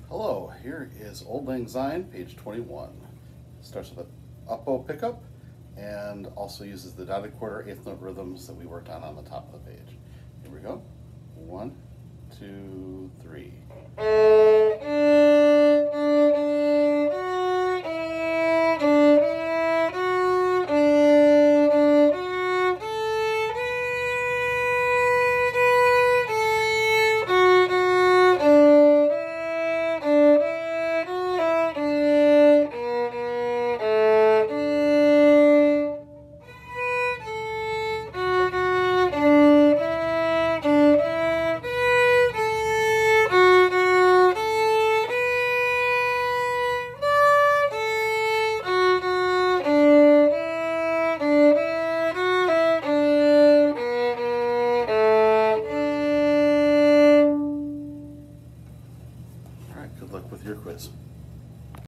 Hello, here is Auld Lang Syne, page 21. Starts with an up-bow pickup and also uses the dotted quarter eighth note rhythms that we worked on the top of the page. Here we go. 1, 2, 3. All right, good luck with your quiz.